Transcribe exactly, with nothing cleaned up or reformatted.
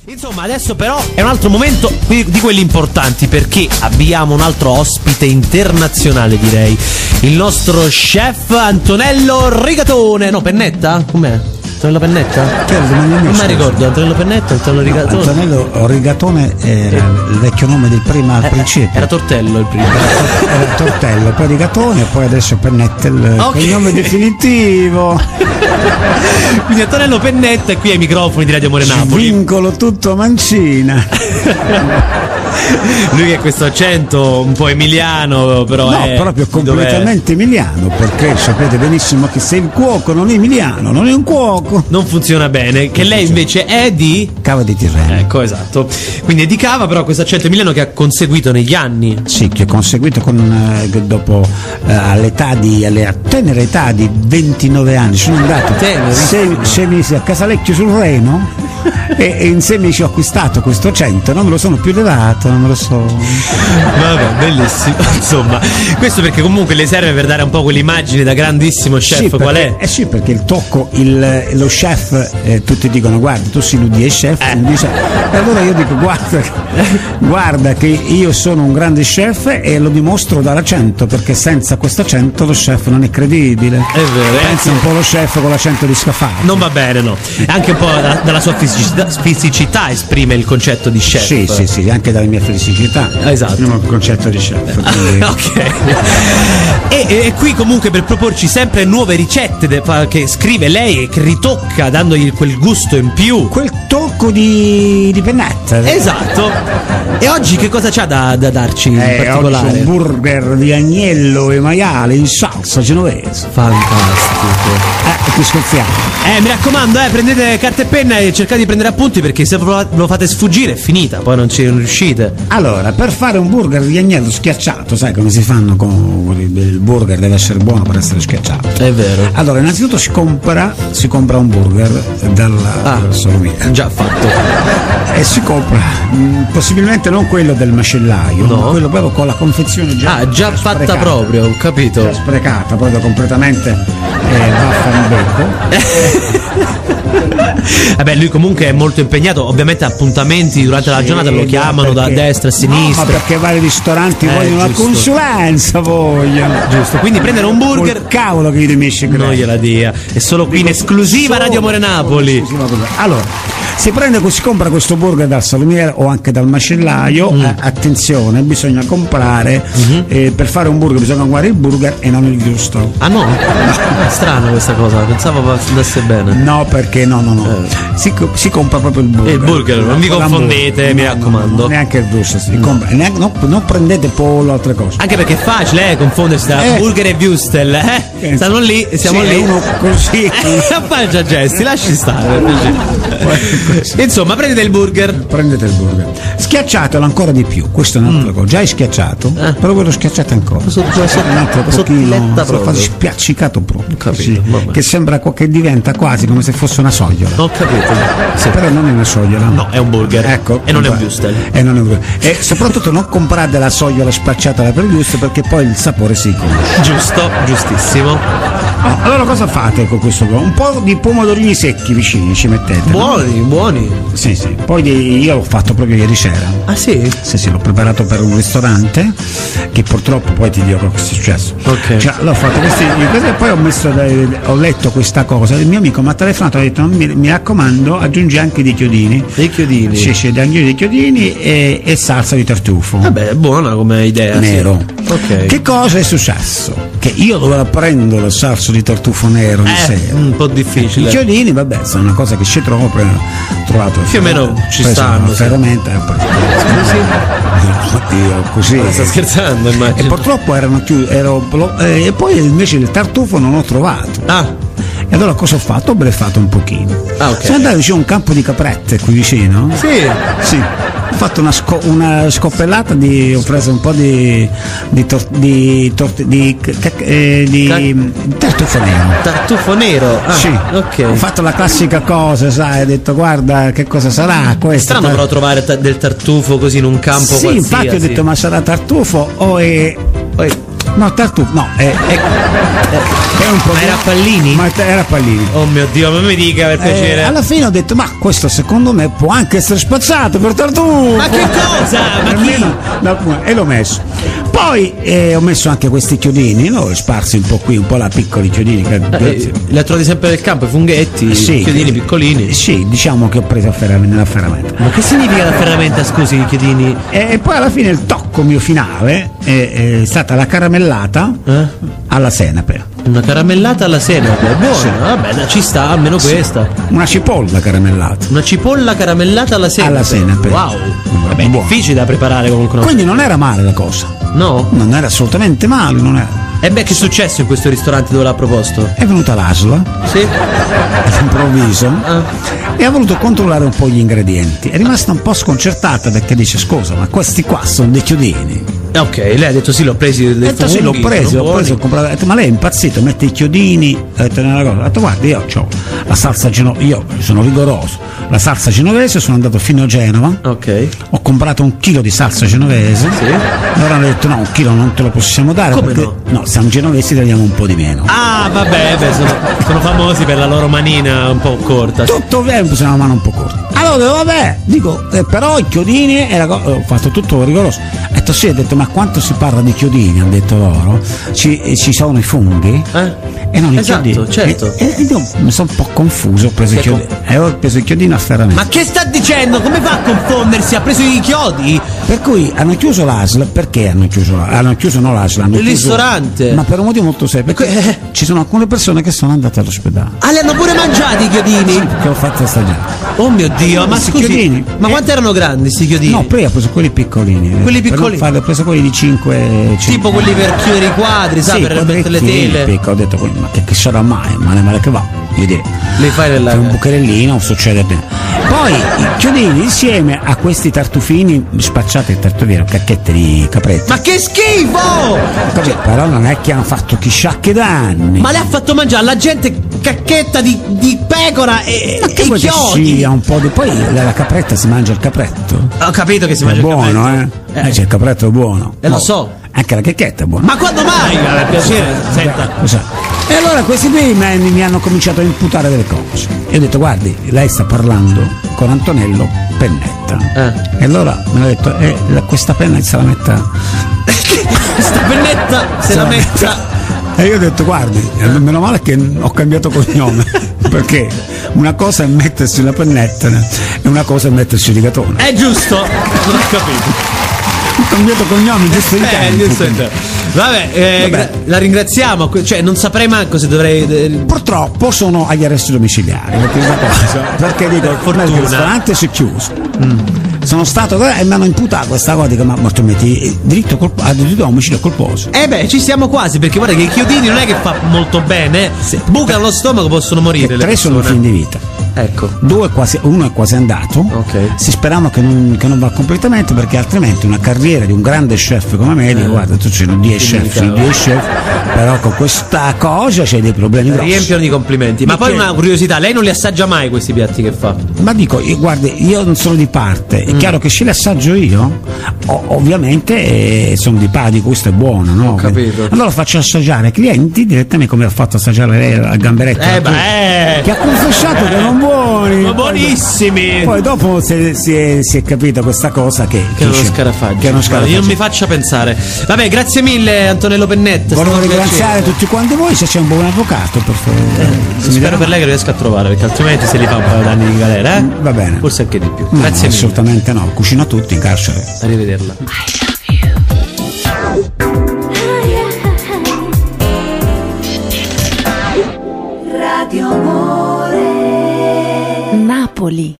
Insomma, adesso però è un altro momento di quelli importanti, perché abbiamo un altro ospite internazionale, direi. Il nostro chef Antonello Rigatone. No, Pennetta? Com'è? Antonello Pennetta? Che non mi ricordo, Antonello Pennetta, Antonello Rigatone. No, Antonello Rigatone era eh. il vecchio nome del prima al eh, principio. Era Tortello il primo. Era, era Tortello, poi Rigatone, poi adesso Pennetta il okay. nome definitivo. Quindi Antonello Pennetta è qui ai microfoni di Radio Amore Napoli. Vincolo tutto Mancina. Lui che ha questo accento un po' emiliano, però no, è proprio completamente dov'è? Emiliano, perché sapete benissimo che se il cuoco non è emiliano, non è un cuoco. Non funziona bene, che lei invece è di Cava di Tirreno. Ecco, esatto. Quindi è di Cava, però questo accento emiliano che ha conseguito negli anni. Sì, che ha conseguito con eh, dopo eh, all'età di alla tenera età di ventinove anni sono andato sei, sei mesi a Casalecchio sul Reno. E, e insieme ci ho acquistato questo accento, non me lo sono più levato, non me lo so. Vabbè, bellissimo. Insomma, questo perché comunque le serve per dare un po' quell'immagine da grandissimo chef. Sì, perché, qual è? Eh sì, perché il tocco, il, lo chef, eh, tutti dicono guarda, tu sei lui chef, eh. dice, e allora io dico guarda, guarda che io sono un grande chef e lo dimostro dall'accento, perché senza questo accento lo chef non è credibile. È vero. Pensa un po' lo chef con l'accento di Scafati. Non va bene, no. Anche un po' da, dalla sua fisicità, fisicità esprime il concetto di chef. Sì, sì, sì, anche dalla mia fisicità. Esatto. Il concetto di chef. Ok. E, e qui comunque per proporci sempre nuove ricette de, che scrive lei e che ritocca dandogli quel gusto in più. Quel tocco di, di Pennetta. Esatto. E oggi che cosa c'ha da, da darci in eh, particolare? Oggi un burger di agnello e maiale in salsa genovese. Fantastico. Eh, qui scherziamo. Eh, mi raccomando, eh, prendete carta e penna e cercate di prendere appunti, perché se lo fate sfuggire è finita, poi non ci non riuscite. Allora, per fare un burger di agnello schiacciato, sai come si fanno con il burger, deve essere buono per essere schiacciato. È vero. Allora, innanzitutto si compra si compra un burger dalla ah, Solomia. Già fatto. E si compra mh, possibilmente non quello del macellaio, no. ma quello proprio con la confezione già Ah, già, già fatta sprecata, proprio, ho capito. Già sprecata, proprio completamente eh, vaffa in becco. Vabbè, lui comunque è molto impegnato, ovviamente appuntamenti durante sì, la giornata lo chiamano perché, da destra a sinistra. No, ma perché vari ristoranti eh, vogliono giusto. La consulenza, vogliono. Giusto, quindi prendere un burger. Col cavolo che gli demisci. Non gliela dia, è solo qui in esclusiva Radio Amore Napoli. Allora, si prende, si compra questo burger dal salumiere o anche dal macellaio. Mm. Eh, attenzione, bisogna comprare mm-hmm. eh, per fare un burger bisogna comprare il burger e non il giusto. Ah no? È strano questa cosa, pensavo andasse bene. No, perché no, no, no. Eh. Si, si compra proprio il burger. Il burger, non vi confondete, no, mi raccomando. No, no, neanche il giusto, si no. compra, neanche, no, non prendete pollo o altre cose. Anche perché è facile eh, confondersi tra eh. burger e würstel, eh? eh. Stanno lì, siamo sì, lì. Uno così. Fai già gesti, lasci stare. Insomma, prendete il burger. Prendete il burger. Schiacciatelo ancora di più. Questa è un'altra mm. cosa. Già è schiacciato, eh. però voi lo schiacciate ancora. Sotto, sotto, un altro pochino. Lo fate spiaccicato proprio. Capito, sì, che sembra che diventa quasi come se fosse una sogliola. Ho capito. Sì. Però non è una sogliola. No, è un burger. Ecco. E non è un würstel. E non è un burger. E soprattutto non comprate la sogliola spacciata per il würstel, perché poi il sapore si conosce. Giusto, giustissimo. Oh, allora cosa fate con questo? Un po' di pomodorini secchi vicini ci mettete. Buoni, no? buoni. Sì, sì. Poi di, io l'ho fatto proprio ieri sera. Ah sì? Sì, sì, l'ho preparato per un ristorante che purtroppo poi ti dirò cosa è successo. Ok. Cioè, l'ho fatto questi e poi ho messo ho letto questa cosa. Il mio amico mi ha telefonato e ha detto mi, mi raccomando, aggiungi anche dei chiodini. Dei chiodini? Sì, sì, aggiungi dei chiodini e, e salsa di tartufo. Vabbè, è buona come idea. Nero. Sì. Ok. Che cosa è successo? Che io dove la prendo la salsa di tartufo nero di eh, sera? Un po' difficile. I chiodini, vabbè, sono una cosa che ci trovo, ho trovato. Più o meno ci stanno. Veramente. Io così. Ma sta scherzando, immagino. E purtroppo erano chiusi. Ero, eh, e poi invece il tartufo non ho trovato. Ah. E allora cosa ho fatto? Ho bleffato un pochino. Ah, ok. Sono andato vicino a un campo di caprette qui vicino. Sì. Sì. Ho fatto una, sco- una scoppellata di. Ho preso un po' di. di. Tor- di, tor- di, eh, di Ca- tartufo nero. Tartufo nero? Ah, sì. Ok. Ho fatto la classica cosa, sai, ho detto guarda che cosa sarà questo. Strano però trovare ta- del tartufo così in un campo sì, qualsiasi. infatti ho detto ma sarà tartufo o è. O è No, tartufo, no, è, è, è un po'. Ma era Pallini? Ma era Pallini. Oh mio Dio, ma mi dica per piacere. Eh, alla fine ho detto, ma questo secondo me può anche essere spazzato per tartufo. Ma che cosa? Ma chi? No, e l'ho messo. Poi eh, ho messo anche questi chiodini, no? Sparsi un po' qui, un po' là, piccoli chiodini. Che, eh, li ha trovati sempre nel campo, i funghetti, sì, chiodini piccolini. Sì, diciamo che ho preso a ferram- nella ferramenta. Ma che significa la ferramenta, scusi, i chiodini? E, e poi alla fine il tocco mio finale è, è stata la caramellata eh? alla senape. Una caramellata alla senape, è buona, sì. Vabbè, ci sta, almeno sì. Questa. Una cipolla caramellata. Una cipolla caramellata alla senape. Alla senape. Wow. Vabbè, è difficile da preparare comunque. Quindi non era male la cosa. No? Non era assolutamente male, non era. E beh, che è successo in questo ristorante dove l'ha proposto? È venuta l'A S L. Sì. All'improvviso. Ah. E ha voluto controllare un po' gli ingredienti. È rimasta un po' sconcertata perché dice, scusa, ma questi qua sono dei chiodini. Ok, lei ha detto sì, l'ho presi dei detto, sì, l'ho presi, l'ho preso, ho comprato. Ha detto, ma lei è impazzito, mette i chiodini. Ha detto una cosa, ha detto, guarda, io ho la salsa genovese, io sono rigoroso, la salsa genovese, sono andato fino a Genova. Ok. Ho comprato un chilo di salsa genovese. Sì. Allora hanno detto, no, un chilo non te lo possiamo dare. Come perché, no? No, siamo genovesi, tagliamo un po' di meno. Ah, vabbè, beh, sono, sono famosi per la loro manina un po' corta. Tutto bene, una mano un po' corta. Allora, vabbè, dico, eh, però i chiodini, e la co- ho fatto tutto rigoroso. Ha detto sì, ha detto, ma quanto si parla di chiodini, hanno detto loro, ci, eh, ci sono i funghi eh? e non esatto, i chiodini. Certo. E, e io mi sono un po' confuso, ho preso, i chiodini, e ho preso i chiodini a ferramenta. Ma che sta dicendo? Come fa a confondersi? Ha preso i chiodi? Per cui hanno chiuso l'A S L, perché hanno chiuso l'A S L? Hanno chiuso non l'A S L, hanno il chiuso, ristorante. Ma per un motivo molto serio, perché eh. ci sono alcune persone che sono andate all'ospedale. Ah, li hanno pure mangiati i chiodini? Sì, che ho fatto assaggiare. Oh mio Dio, ma scusi, chiodini. ma quanto eh. erano grandi sti chiodini? No, poi ho preso quelli piccolini. Quelli piccolini? Farli, ho preso quelli di cinque. Tipo quelli per chiudere i quadri, sai, sì, per mettere le tele. Picco, ho detto, ma che, che sarà mai? Ma ne male che va. Io direi. Le fai nella... un bucherellino, succede bene. Poi i chiodini insieme a questi tartufini spacciati, tartufini, cacchette di capretto. Ma che schifo! Cioè, però non è che hanno fatto chissà che danni. Ma le ha fatto mangiare la gente cacchetta di, di pecora e, ma che e vuoi chiodi? Che sia un po' di. Poi la capretta si mangia il capretto. Ho capito che si è mangia buono, il capretto. Eh? eh. Cioè, il capretto è buono. E eh, no. lo so. Anche la checchetta è buona. Ma quando mai? Per piacere, senta. E allora questi qui mi, mi hanno cominciato a imputare delle cose. E ho detto, guardi, lei sta parlando con Antonello Pennetta. Eh. E allora mi hanno detto, eh, la, questa penna se la metta. Questa pennetta se, se la, la metta. metta. E io ho detto, guardi, meno male che ho cambiato cognome. Perché una cosa è mettersi la pennetta e una cosa è mettersi il rigatone. È giusto, non ho capito. Ho cambiato cognome giusto in eh, tempo. Vabbè, eh, Vabbè. Gra- la ringraziamo, cioè non saprei manco se dovrei. Purtroppo sono agli arresti domiciliari, perché, cosa, perché dico, il ristorante si è chiuso. Mm. Sono stato e mi hanno imputato questa cosa, dico, ma morto metti diritto colpo, a diritto a omicidio colposo. Eh beh, ci siamo quasi, perché guarda che i chiodini non è che fa molto bene, sì. Bucano lo stomaco, possono morire. E tre sono in fin di vita. Ecco. Due quasi, uno è quasi andato. Okay. Si sperava che non, che non va completamente, perché altrimenti una carriera di un grande chef come me, dico, eh. guarda, tu c'è un dieci chef, un dieci chef, però con questa cosa c'è dei problemi grossi. Riempiono di complimenti. Ma perché? Poi una curiosità, lei non li assaggia mai questi piatti che fa? Ma dico, io, guardi, io non sono di parte, è mm. chiaro che se li assaggio io, o, ovviamente eh, sono di parte, dico, questo è buono, no? Ho capito. Allora faccio assaggiare ai clienti direttamente come ha fatto assaggiare lei al gamberetto. Eh beh, che ha confessato che non buoni, ma buonissimi. Poi dopo si è, si è, si è capita questa cosa che, che, che è uno scarafaggio. Che è uno scarafaggio. Io non mi faccia pensare. Vabbè, grazie mille Antonello Pennetta. Volevo ringraziare tutti quanti voi, se c'è un buon avvocato, per favore. Eh, spero per lei che riesca a trovare, perché altrimenti se li fa un paio d'anni di galera, eh? Va bene. Forse anche di più. No, grazie mille. Assolutamente no, cucino tutti in carcere. Arrivederla. Radio Amore Napoli.